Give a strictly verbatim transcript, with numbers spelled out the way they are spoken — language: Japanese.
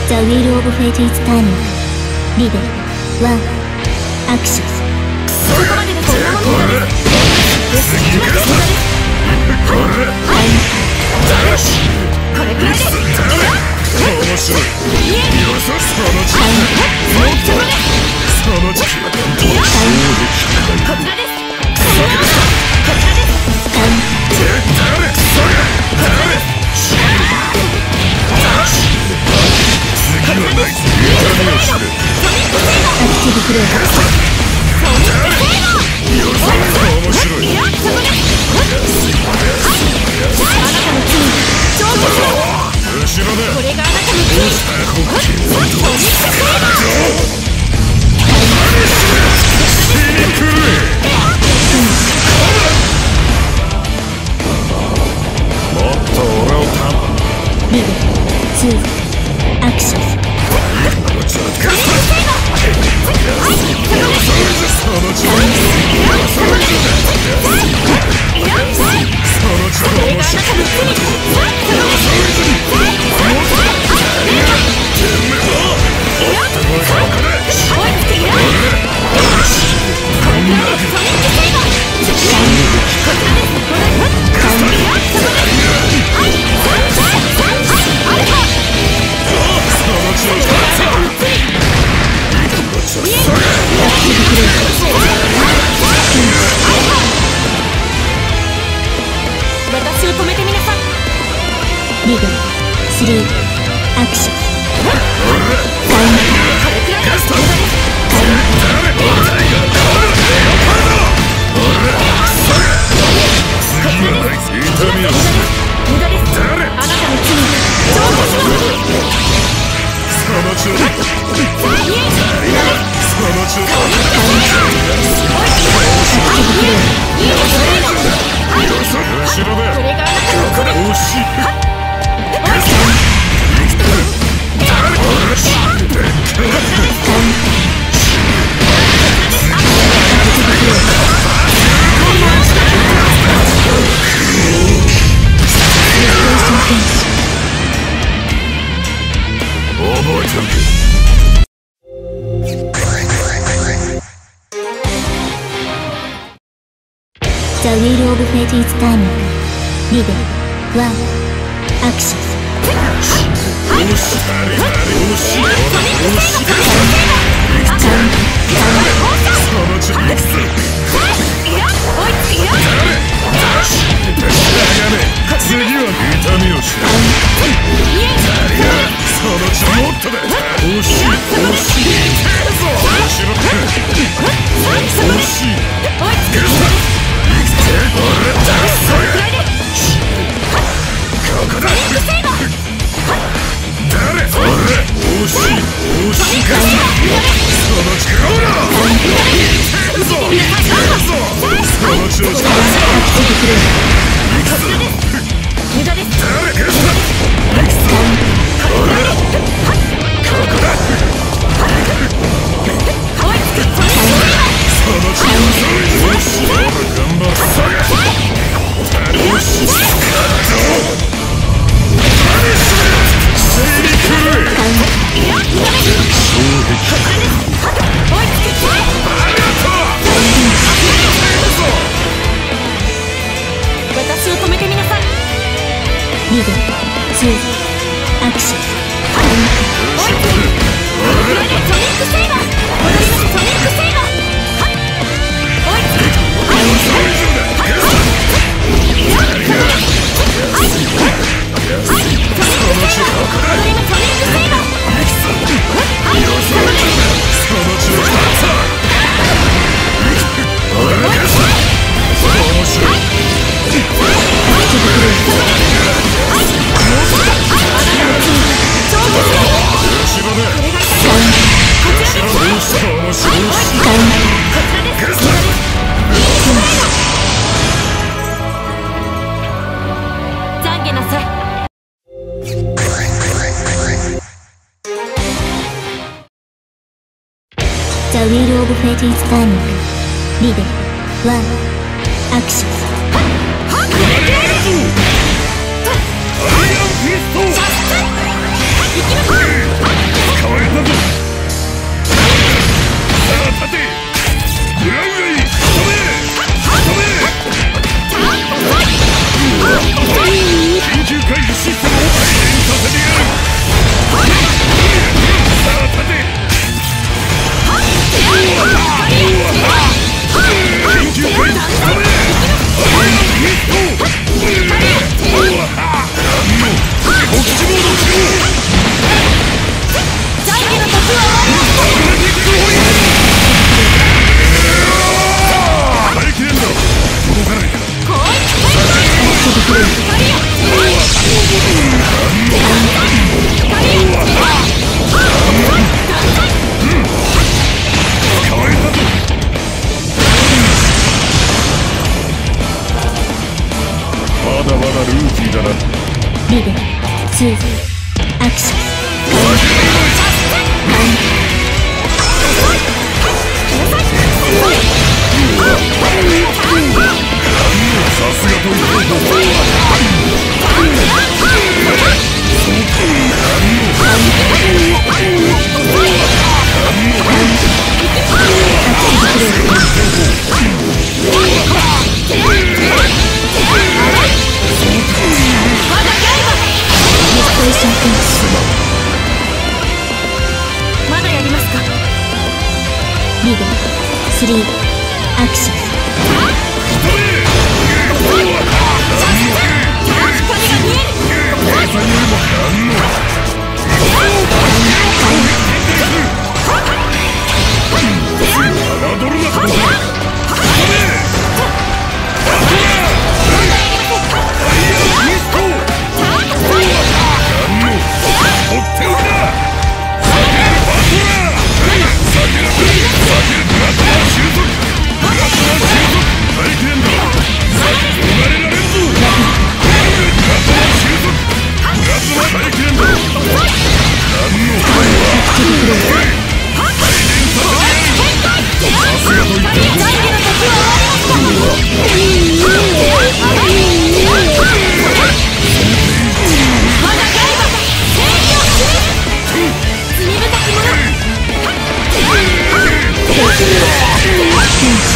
The Wheel of Fate is turning. リベワンアクション。そこまでのこんなものだ。次かこれだしこれくらいです。面白い。よそその時期もっとその時期こちらです。こちらです誰それ誰次はないぞ。痛みを知れ。アクティブプレイよそ面白い。あなたの罪超後ろだ。これがあなたの罪。ソニックセーバー死にくれ。もっと俺をたリベツーアクション。私を止めてみなさい。リベスリーアクション。The Wheel of Fate is turning. リベワンアクション。次は痛みを知れ。そのちょもっとだ。惜しい惜しい。面白く惜しい。俺だそれここだ。誰俺惜しい惜しいか。その力をな痛えぞ痛えぞ。その調子だ。行くぞ無駄です。誰か行くぞ俺ここだ。その調子よし頑張る。よし私を止めてみなさい。リベツーアクション。ソニックセイバー。ソニックセイバー。The Wheel of Fate is turning. リベワンアクション。アイアンフィスト。行きましょう。 だまだルーキーだな。 リベツーアクションさすがと言ってもまだやりますか。リベスリーアクションう